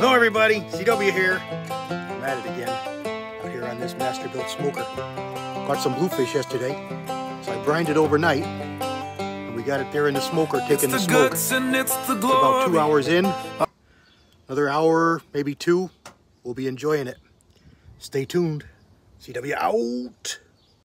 Hello everybody, CW here. I'm at it again, out here on this Masterbuilt smoker. Caught some bluefish yesterday, so I brined it overnight, and we got it there in the smoker taking the smoke. It's about 2 hours in. Another hour, maybe 2, we'll be enjoying it. Stay tuned. CW out.